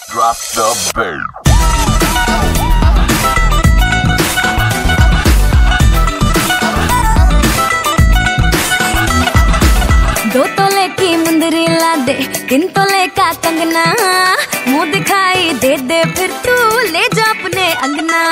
Drop the bass. दो तोले की मुंदरी ला दे, 3 तोले का कंगना, मुंह दिखाई दे दे फिर तू ले जा अपने अंगना।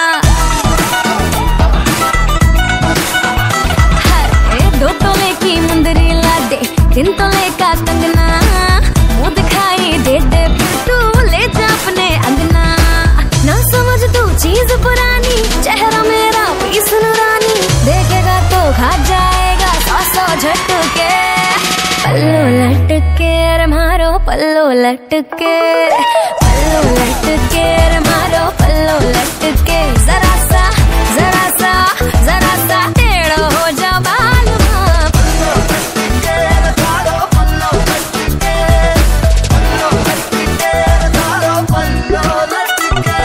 हाय 2 तोले की मुंदरी ला दे, 3 तोले का कंगना, मुंह दिखाई दे दे फिर तू ले जा अपने अंगना। ना समझ तू चीज पुरानी, चेहरा मेरा पीस नूरानी, देखेगा तो खा जाएगा 100 झटके। पल्लो लटके रे मारो पल्लो लटके, पल्लो लटके रे मारो पल्लो लटके। जरा सा टेढ़ो हो जा मालूमा। पल्लो लटके रे मारो पल्लो लटके, पल्लो लटके रे मारो पल्लो लटके।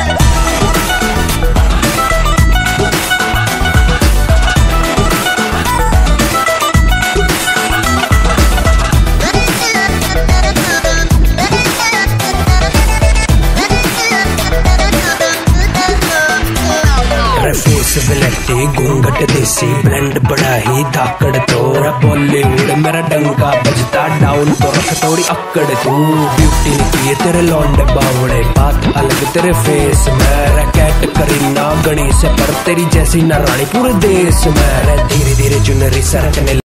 फेसिबिलिटी घूंघट देसी ब्लेंड बड़ा ही धाकड़ तोरा। बॉलीवुड मेरा डंका बजता, डाउन तो रख थोड़ी अक्कड़ तू। ब्यूटी निकली तेरे लौंडे बावड़े, बात अलग तेरे फेस में। रैकेट करीना गणेश पर तेरी जैसी न रानी पूरे देश में। धीरे धीरे चुनरी सरकने